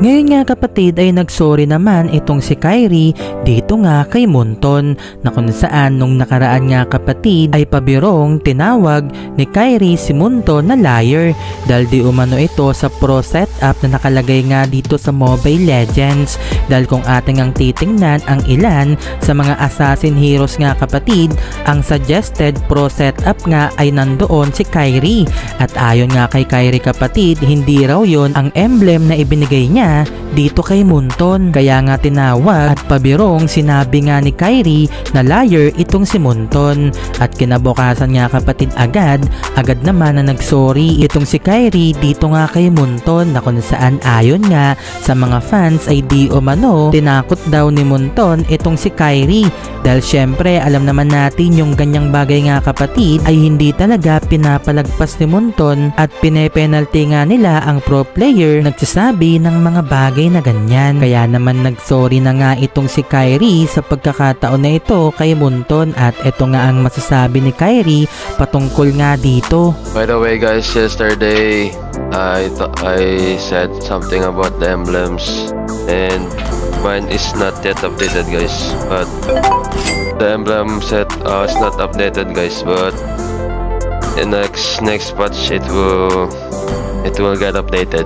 Ngayon nga kapatid ay nagsorry naman itong si Kyrie dito nga kay Moonton na kung saan nung nakaraan nga kapatid ay pabirong tinawag ni Kyrie si Moonton na liar dahil di umano ito sa pro setup na nakalagay nga dito sa Mobile Legends. Dahil kung ating ang titingnan ang ilan sa mga assassin heroes nga kapatid, ang suggested pro setup nga ay nandoon si Kyrie at ayon nga kay Kyrie kapatid, hindi raw yon ang emblem na ibinigay niya dito kay Moonton. Kaya nga tinawag at pabirong sinabi nga ni Kyrie na liar itong si Moonton at kinabukasan nga kapatid agad naman na nagsorry itong si Kyrie dito nga kay Moonton na kung saan ayon nga sa mga fans ay di umano tinakot daw ni Moonton itong si Kyrie dahil syempre alam naman natin yung ganyang bagay nga kapatid ay hindi talaga pinapalagpas ni Moonton at pinepenalty nga nila ang pro player nagsasabi ng mga bagay na ganyan. Kaya naman nagsorry na nga itong si Kyrie sa pagkakataon na ito kay Moonton at ito nga ang masasabi ni Kyrie patungkol nga dito. By the way guys, yesterday I said something about the emblems and mine is not yet updated guys, but the emblem set is not updated guys, but in next patch it will get updated.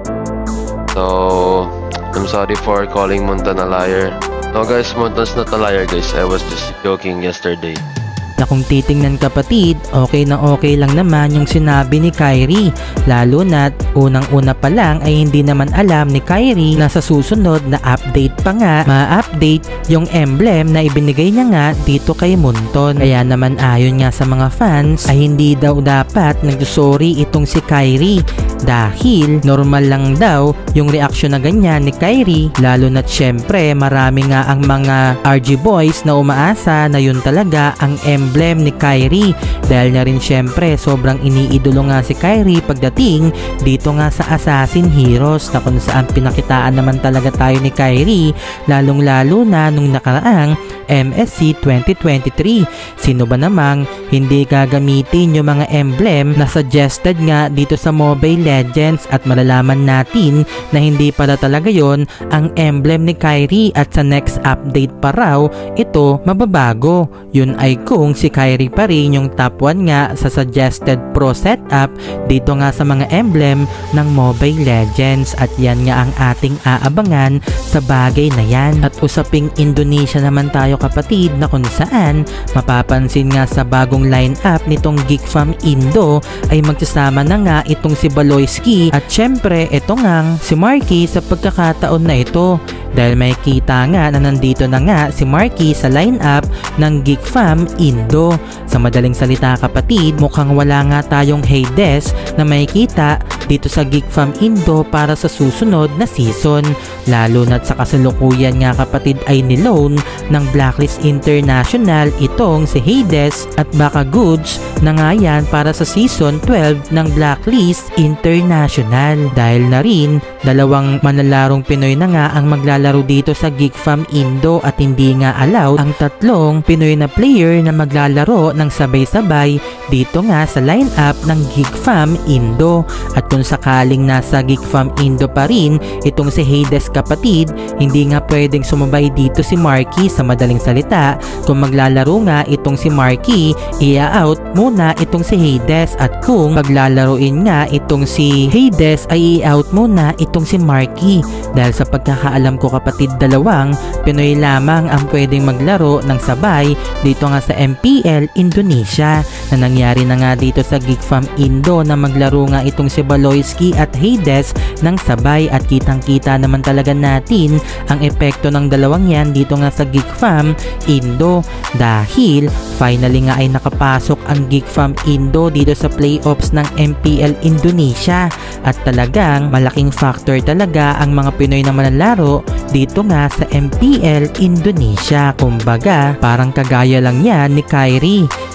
So I'm sorry for calling Moonton a liar. No guys, Moonton's not a liar guys, I was just joking yesterday. Na kung titingnan kapatid, okay lang naman yung sinabi ni Kyrie. Lalo na't unang-una pa lang ay hindi naman alam ni Kyrie na sa susunod na update pa nga, ma-update yung emblem na ibinigay niya nga dito kay Moonton. Kaya naman ayon nga sa mga fans ay hindi daw dapat nagsorry itong si Kyrie dahil normal lang daw yung reaksyon na ganyan ni Kyrie, lalo na't syempre marami nga ang mga RG boys na umaasa na yun talaga ang emblem ni Kyrie dahil na rin syempre sobrang iniidolo nga si Kyrie pagdating dito nga sa Assassin Heroes na kung saan pinakitaan naman talaga tayo ni Kyrie lalong lalo na nung nakaraang MSC 2023. Sino ba namang hindi gagamitin yung mga emblem na suggested nga dito sa Mobile Legends at malalaman natin na hindi pala talaga yon ang emblem ni Kyrie at sa next update pa raw ito mababago. Yun ay kung si Kyrie pa rin yung top 1 nga sa suggested pro setup dito nga sa mga emblem ng Mobile Legends at yan nga ang ating aabangan sa bagay na yan. At usaping Indonesia naman tayo kapatid na kung saan mapapansin nga sa bagong lineup nitong Geek Fam Indo ay magsasama na nga itong si Baloyski at syempre ito ngang si Marky sa pagkakataon na ito dahil may kita nga na nandito na nga si Marky sa lineup ng Geek Fam Indo. Sa madaling salita kapatid, mukhang wala nga tayong Hades na makikita dito sa Geek Fam Indo para sa susunod na season, lalo na't sa kasalukuyan nga kapatid ay niloan ng Blacklist International itong si Hades at baka goods na nga yan para sa season 12 ng Blacklist International dahil na rin dalawang manalarong Pinoy na nga ang maglalaro dito sa Geek Fam Indo at hindi nga allowed ang tatlong Pinoy na player na maglalaro ng sabay-sabay dito nga sa lineup ng Geek Fam Indo. At kung sakaling nasa Geek Fam Indo pa rin itong si Hades kapatid, hindi nga pwedeng sumabay dito si Marky. Sa madaling salita, kung maglalaro nga itong si Marky, i-out muna itong si Hades at kung maglalaroin nga itong si Hades ay i-out muna itong si Marky dahil sa pagkakaalam ko kapatid dalawang Pinoy lamang ang pwedeng maglaro ng sabay dito nga sa MPL Indonesia na nangyari na nga dito sa Geek Fam Indo na maglaro nga itong si Baloyski at Hades ng sabay at kitang-kita naman talaga natin ang epekto ng dalawang yan dito nga sa Geek Fam Indo dahil finally nga ay nakapasok ang Geek Fam Indo dito sa playoffs ng MPL Indonesia at talagang malaking factor talaga ang mga Pinoy na manlalaro dito nga sa MPL Indonesia. Kumbaga parang kagaya lang yan ni Kyrie.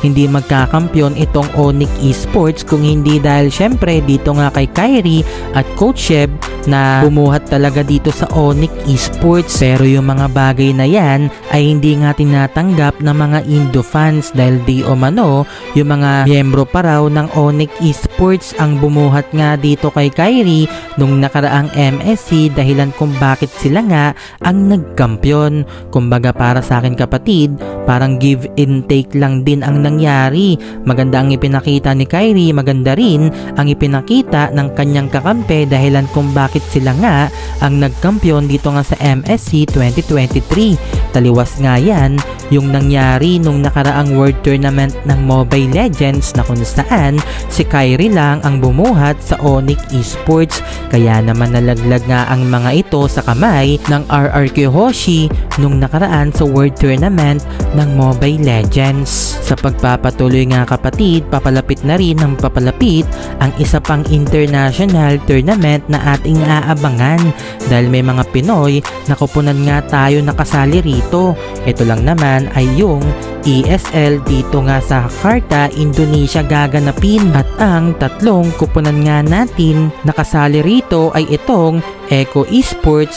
hindi magkakampyon itong Onyx Esports kung hindi dahil syempre dito nga kay Kyrie at Coach Sheb na bumuhat talaga dito sa Onyx Esports. Pero yung mga bagay na yan ay hindi nga tinatanggap ng mga Indo fans dahil di umano yung mga miyembro pa raw ng Onyx Esports ang bumuhat nga dito kay Kyrie nung nakaraang MSC dahilan kung bakit sila nga ang nagkampiyon. Kumbaga para sa akin kapatid, parang give and take lang din ang nangyari. Maganda ang ipinakita ni Kyrie, maganda rin ang ipinakita ng kanyang kakampi dahilan kung bakit sila nga ang nagkampiyon dito nga sa MSC 2023. Taliwas nga yan yung nangyari nung nakaraang World Tournament ng Mobile Legends na kung saan si Kyrie lang ang bumuhat sa Onyx Esports. Kaya naman nalaglag nga ang mga ito sa kamay ng RRQ Hoshi nung nakaraan sa World Tournament ng Mobile Legends. Sa pagpapatuloy nga kapatid, papalapit na rin ng papalapit ang isa pang international tournament na ating aabangan dahil may mga Pinoy na kupunan nga tayo nakasali rito. Ito lang naman ay yung ESL dito nga sa Jakarta, Indonesia gaganapin at ang tatlong kupunan nga natin nakasali rito ay itong Echo Esports,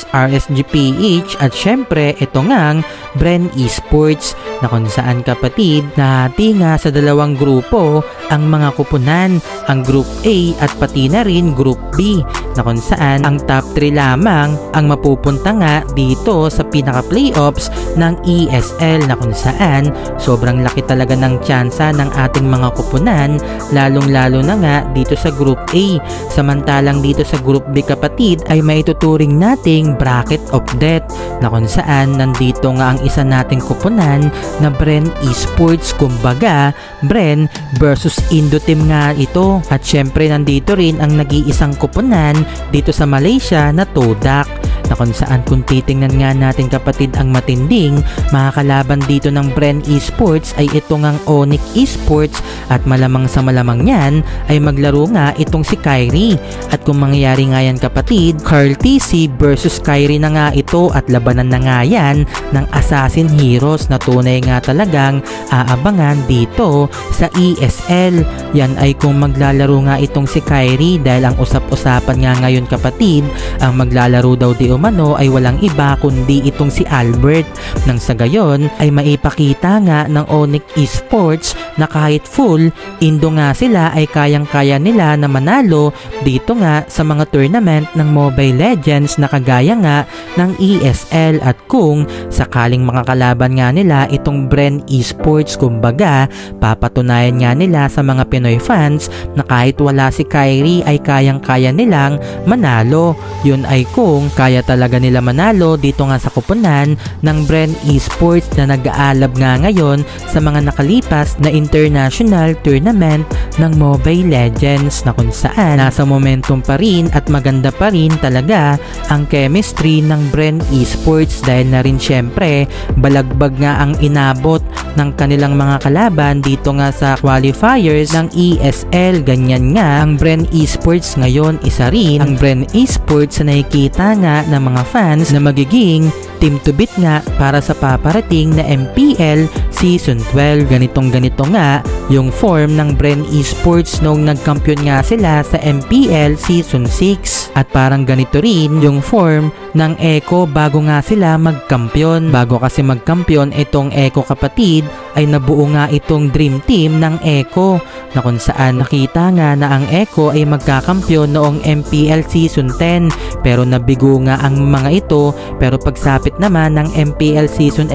RSGPH at syempre ito ngang Bren Esports na kung saan kapatid nahati nga sa dalawang grupo ang mga kupunan, ang Group A at pati na rin Group B na kung saan ang top 3 lamang ang mapupunta nga dito sa pinaka-playoffs ng ESL na kung saan sobrang laki talaga ng tsansa ng ating mga kupunan lalong-lalo na nga dito sa Group A. Samantalang dito sa Group B kapatid ay maituturing nating bracket of death na kung saan nandito nga ang isa nating kupunan na Bren Esports. Kumbaga Bren versus Indo team nga ito at syempre nandito rin ang nag-iisang kupunan dito sa Malaysia na Todak na kung saan kung titingnan nga natin kapatid ang matinding makakalaban dito ng Bren Esports ay ito ngang Onyx Esports at malamang sa malamang yan ay maglaro nga itong si Kyrie at kung mangyayari nga yan kapatid, Carl TC versus Kyrie na nga ito at labanan na nga yan ng Assassin Heroes na tunay nga talagang aabangan dito sa ESL. Yan ay kung maglalaro nga itong si Kyrie dahil ang usap-usapan nga ngayon kapatid ang maglalaro daw di umano ay walang iba kundi itong si Albert nang sa gayon ay maipakita nga ng Onyx Esports na kahit full Indo nga sila ay kayang-kaya nila na manalo dito nga sa mga tournament ng Mobile Legends na kagaya nga ng ESL at kung sakaling makakalaban nga nila itong Bren Esports kumbaga papatunayan nga nila sa mga Pinoy fans na kahit wala si Kyrie ay kayang-kaya nilang manalo. Yun ay kung kaya talaga nila manalo dito nga sa kupunan ng Bren Esports na nag-aalab nga ngayon sa mga nakalipas na international tournament ng Mobile Legends na kung saan nasa momentum pa rin at maganda pa rin talaga ang chemistry ng Bren Esports dahil na rin syempre balagbag nga ang inabot ng kanilang mga kalaban dito nga sa qualifiers ng ESL. Ganyan nga ang Bren Esports ngayon, isa rin ang Bren Esports na nakikita nga ng mga fans na magiging team to beat nga para sa paparating na MPL Season 12. Ganito nga yung form ng Bren Esports nung nagkampiyon nga sila sa MPL Season 6 at parang ganito rin yung form ng Echo bago nga sila magkampiyon. Bago kasi magkampiyon itong Echo kapatid ay nabuo nga itong dream team ng Echo na kung saan nakita nga na ang Echo ay magkakampiyon noong MPL Season 10 pero nabigo nga ang mga ito pero pagsapit naman ng MPL Season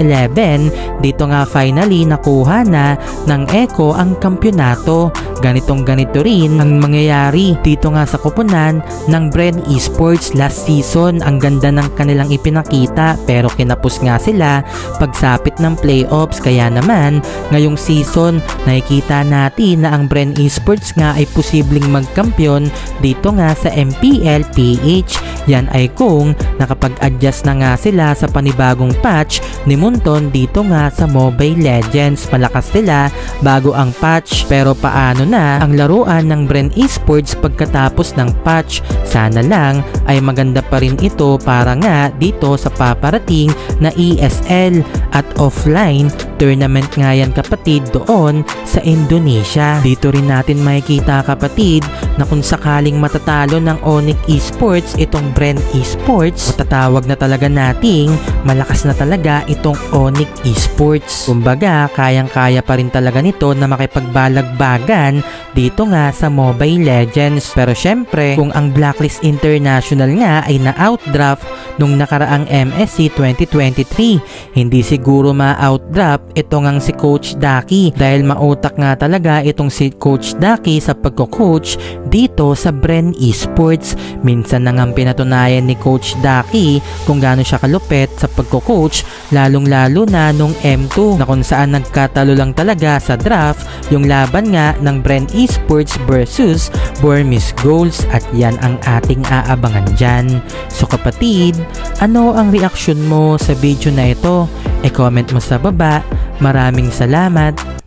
11 dito nga finally nakuha na ng Echo ang kampyonato. Ganito rin ang mangyayari dito nga sa kupunan ng Bren Esports last season. Ang ganda ng kanilang ipinakita pero kinapos nga sila pagsapit ng playoffs kaya naman ngayong season nakikita natin na ang Bren Esports nga ay posibleng magkampiyon dito nga sa MPL PH. Yan ay kung nakapag-adjust na nga sila sa panibagong patch ni Munton dito nga sa Mobile Legends. Malakas sila bago ang patch pero paano na ang laruan ng Bren Esports pagkatapos ng patch? Sana lang ay maganda pa rin ito para nga dito sa paparating na ESL at offline tournament nga yan kapatid doon sa Indonesia. Dito rin natin makikita kapatid na kung sakaling matatalo ng Onyx Esports itong Bren Esports, matatawag na talaga nating malakas na talaga itong Onyx Esports. Kumbaga kayang-kaya pa rin talaga nito na makipagbalagbagan dito nga sa Mobile Legends. Pero syempre kung ang Blacklist International nga ay na-outdraft nung nakaraang MSC 2023, hindi siguro ma-outdraft ito ngang si Coach Daki dahil mautak nga talaga itong si Coach Daki sa pagko-coach dito sa Bren Esports. Minsan na ngang pinatunayan ni Coach Daki kung gaano siya kalupit sa pagko-coach, lalong-lalo na nung M2 na kung saan nagkatalo lang talaga sa draft yung laban nga ng Bren Esports versus Burmese Goals, at yan ang ating aabangan dyan. So kapatid, ano ang reaksyon mo sa video na ito? E-comment mo sa baba. Maraming salamat.